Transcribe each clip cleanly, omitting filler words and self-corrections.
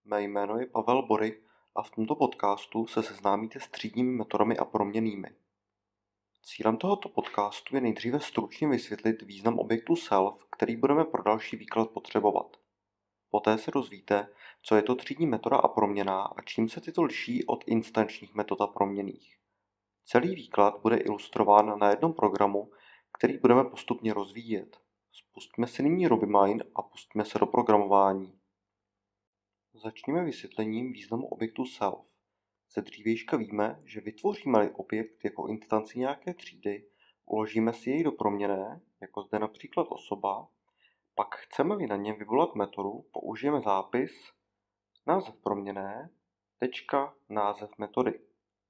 Mé jméno je Pavel Bory a v tomto podcastu se seznámíte s třídními metodami a proměnnými. Cílem tohoto podcastu je nejdříve stručně vysvětlit význam objektu self, který budeme pro další výklad potřebovat. Poté se dozvíte, co je to třídní metoda a proměnná a čím se tyto liší od instančních metod a proměnných. Celý výklad bude ilustrován na jednom programu, který budeme postupně rozvíjet. Spustíme si nyní RubyMine a pustíme se do programování. Začněme vysvětlením významu objektu self. Ze dřívějška víme, že vytvoříme-li objekt jako instanci nějaké třídy, uložíme si jej do proměnné, jako zde například osoba, pak chceme-li na něm vyvolat metodu, použijeme zápis název proměnné, tečka, název metody.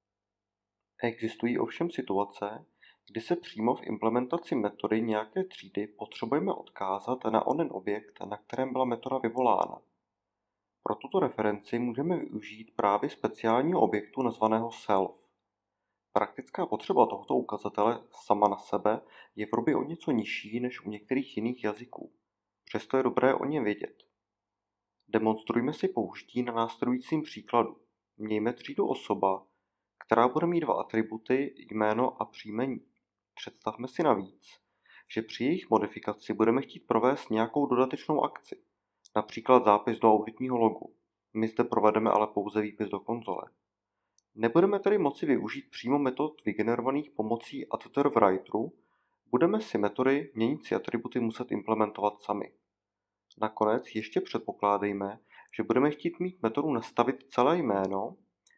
Existují ovšem situace, kdy se přímo v implementaci metody nějaké třídy potřebujeme odkázat na onen objekt, na kterém byla metoda vyvolána. Pro tuto referenci můžeme využít právě speciálního objektu nazvaného self. Praktická potřeba tohoto ukazatele sama na sebe je v Ruby o něco nižší než u některých jiných jazyků. Přesto je dobré o něm vědět. Demonstrujme si použití na následujícím příkladu. Mějme třídu osoba, která bude mít dva atributy jméno a příjmení. Představme si navíc, že při jejich modifikaci budeme chtít provést nějakou dodatečnou akci, například zápis do auditního logu. My zde provedeme ale pouze výpis do konzole. Nebudeme tedy moci využít přímo metod vygenerovaných pomocí editor v Writeru, budeme si metody měnící atributy muset implementovat sami. Nakonec ještě předpokládejme, že budeme chtít mít metodu nastavit celé jméno,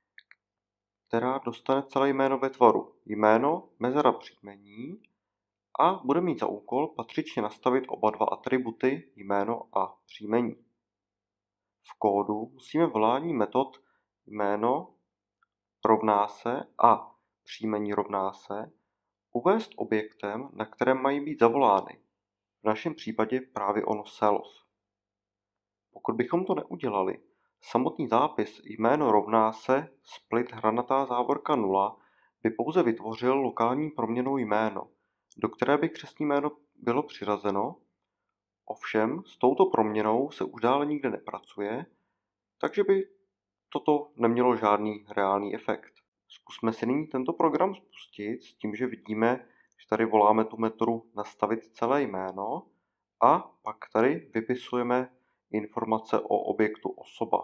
která dostane celé jméno ve tvaru jméno, mezera příjmení a bude mít za úkol patřičně nastavit oba dva atributy jméno a příjmení. V kódu musíme volání metod jméno rovná se a příjmení rovná se uvést objektem, na kterém mají být zavolány. V našem případě právě ono self. Pokud bychom to neudělali, samotný zápis jméno rovná se split hranatá závorka 0 by pouze vytvořil lokální proměnnou jméno, do které by křestní jméno bylo přiřazeno, ovšem s touto proměnou se už dále nikde nepracuje, takže by toto nemělo žádný reálný efekt. Zkusme si nyní tento program spustit s tím, že vidíme, že tady voláme tu metodu nastavit celé jméno a pak tady vypisujeme informace o objektu osoba.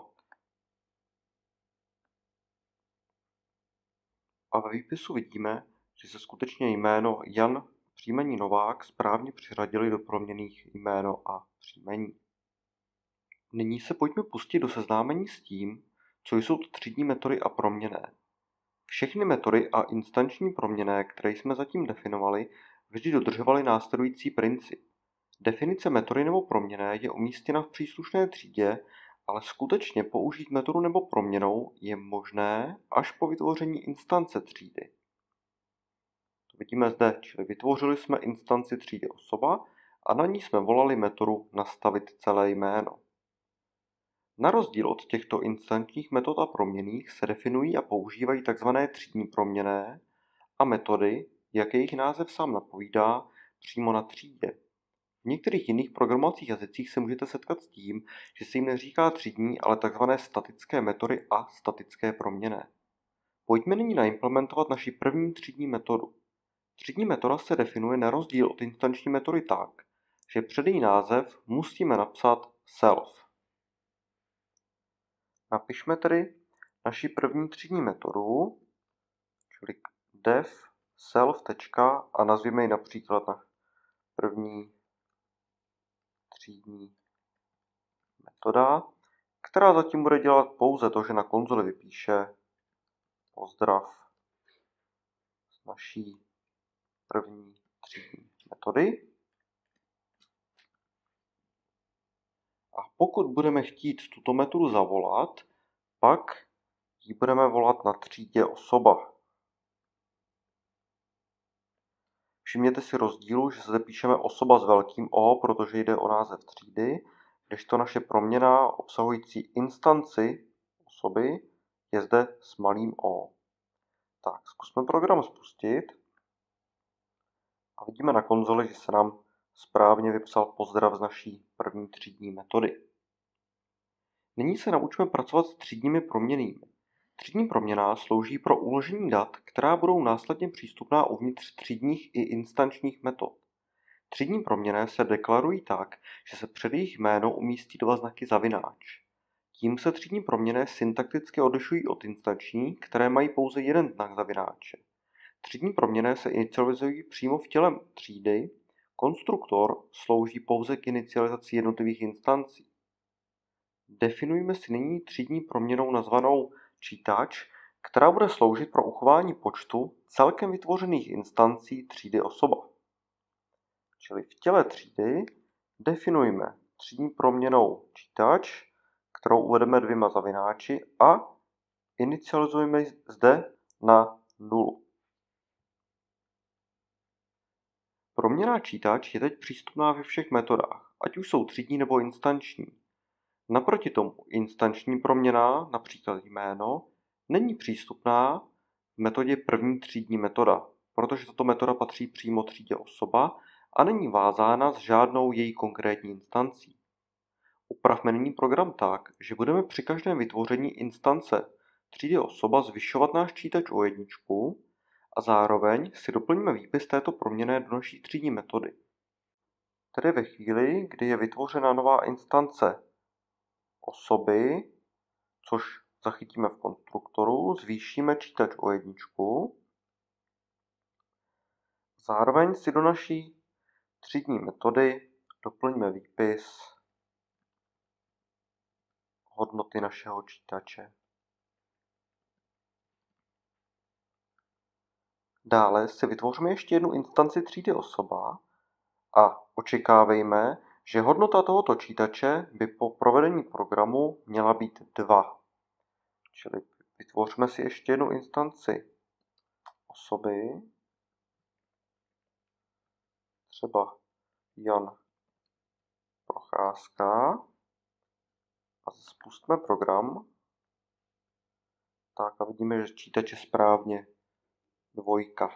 A ve výpisu vidíme, že se skutečně jméno Jan příjmení Novák správně přiřadili do proměnných jméno a příjmení. Nyní se pojďme pustit do seznámení s tím, co jsou to třídní metody a proměnné. Všechny metody a instanční proměnné, které jsme zatím definovali, vždy dodržovaly následující princip. Definice metody nebo proměnné je umístěna v příslušné třídě, ale skutečně použít metodu nebo proměnnou je možné až po vytvoření instance třídy. To vidíme zde, čili vytvořili jsme instanci třídy osoba a na ní jsme volali metodu nastavit celé jméno. Na rozdíl od těchto instančních metod a proměnných se definují a používají tzv. Třídní proměnné a metody, jak jejich název sám napovídá, přímo na třídě. V některých jiných programovacích jazycích se můžete setkat s tím, že se jim neříká třídní, ale tzv. Statické metody a statické proměnné. Pojďme nyní naimplementovat naši první třídní metodu. Třídní metoda se definuje na rozdíl od instanční metody tak, že před její název musíme napsat self. Napišme tedy naši první třídní metodu, čili def self a nazvěme ji například na první třídní metoda, která zatím bude dělat pouze to, že na konzoli vypíše pozdrav z naší první třídní metody. A pokud budeme chtít tuto metodu zavolat, pak ji budeme volat na třídě osoba. Všimněte si rozdílu, že zde píšeme osoba s velkým O, protože jde o název třídy, kdežto naše proměna obsahující instanci osoby je zde s malým O. Tak, zkusme program spustit a vidíme na konzoli, že se nám správně vypsal pozdrav z naší první třídní metody. Nyní se naučíme pracovat s třídními proměnnými. Třídní proměnná slouží pro uložení dat, která budou následně přístupná uvnitř třídních i instančních metod. Třídní proměnné se deklarují tak, že se před jejich jméno umístí dva znaky zavináč. Tím se třídní proměnné syntakticky odlišují od instanční, které mají pouze jeden znak zavináče. Třídní proměnné se inicializují přímo v těle třídy, konstruktor slouží pouze k inicializaci jednotlivých instancí. Definujme si nyní třídní proměnnou nazvanou čítač, která bude sloužit pro uchování počtu celkem vytvořených instancí třídy osoba. Čili v těle třídy definujme třídní proměnnou čítač, kterou uvedeme dvěma zavináči a inicializujeme zde na 0. Proměnná čítač je teď přístupná ve všech metodách, ať už jsou třídní nebo instanční. Naproti tomu instanční proměnná, například jméno, není přístupná v metodě první třídní metoda, protože tato metoda patří přímo třídě osoba a není vázána s žádnou její konkrétní instancí. Upravme nyní program tak, že budeme při každém vytvoření instance třídy osoba zvyšovat náš čítač o jedničku a zároveň si doplníme výpis této proměnné do naší třídní metody. Tedy ve chvíli, kdy je vytvořena nová instance osoby, což zachytíme v konstruktoru, zvýšíme čítač o jedničku. Zároveň si do naší třídní metody doplníme výpis hodnoty našeho čítače. Dále si vytvoříme ještě jednu instanci třídy osoba a očekávejme, že hodnota tohoto čítače by po provedení programu měla být 2. Čili vytvoříme si ještě jednu instanci osoby, třeba Jan Procházka, a spustíme program. Tak a vidíme, že čítač je správně 2.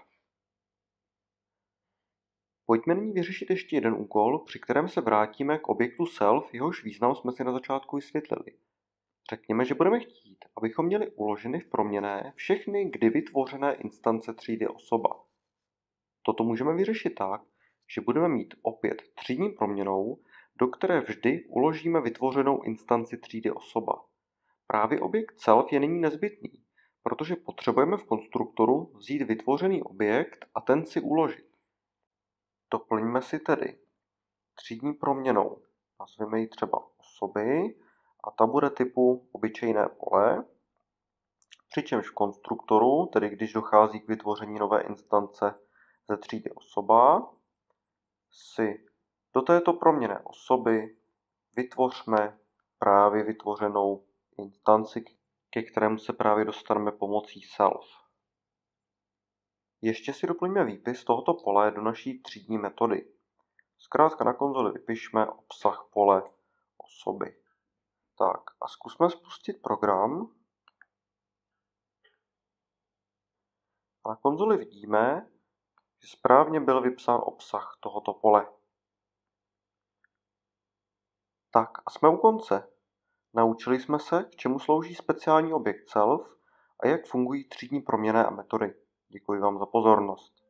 Pojďme nyní vyřešit ještě jeden úkol, při kterém se vrátíme k objektu self, jehož význam jsme si na začátku vysvětlili. Řekněme, že budeme chtít, abychom měli uloženy v proměnné všechny kdy vytvořené instance třídy osoba. Toto můžeme vyřešit tak, že budeme mít opět třídní proměnnou, do které vždy uložíme vytvořenou instanci třídy osoba. Právě objekt self je nyní nezbytný, protože potřebujeme v konstruktoru vzít vytvořený objekt a ten si uložit. Doplňme si tedy třídní proměnnou, nazveme ji třeba osoby a ta bude typu obyčejné pole, přičemž v konstruktoru, tedy když dochází k vytvoření nové instance ze třídy osoba, si do této proměnné osoby vytvořme právě vytvořenou instanci, ke kterému se právě dostaneme pomocí self. Ještě si doplňme výpis tohoto pole do naší třídní metody. Zkrátka na konzoli vypišme obsah pole osoby. Tak a zkusme spustit program. Na konzoli vidíme, že správně byl vypsán obsah tohoto pole. Tak a jsme u konce. Naučili jsme se, k čemu slouží speciální objekt self a jak fungují třídní proměnné a metody. Děkuji vám za pozornost.